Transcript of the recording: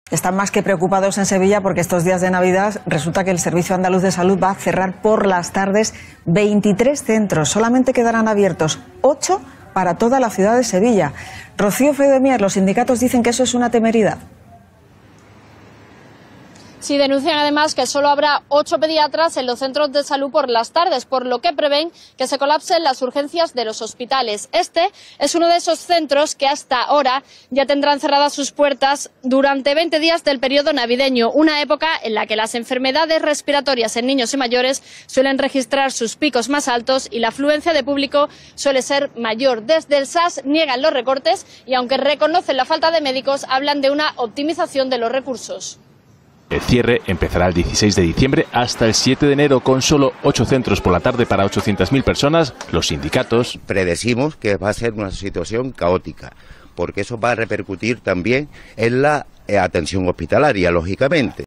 Están más que preocupados en Sevilla porque estos días de Navidad resulta que el Servicio Andaluz de Salud va a cerrar por las tardes 23 centros. Solamente quedarán abiertos 8 para toda la ciudad de Sevilla. Rocío Feudemier, los sindicatos dicen que eso es una temeridad. Sí, denuncian además que solo habrá 8 pediatras en los centros de salud por las tardes, por lo que prevén que se colapsen las urgencias de los hospitales. Este es uno de esos centros que hasta ahora ya tendrán cerradas sus puertas durante 20 días del periodo navideño, una época en la que las enfermedades respiratorias en niños y mayores suelen registrar sus picos más altos y la afluencia de público suele ser mayor. Desde el SAS niegan los recortes y, aunque reconocen la falta de médicos, hablan de una optimización de los recursos. El cierre empezará el 16 de diciembre hasta el 7 de enero con solo 8 centros por la tarde para 800.000 personas. Los sindicatos predecimos que va a ser una situación caótica, porque eso va a repercutir también en la atención hospitalaria, lógicamente.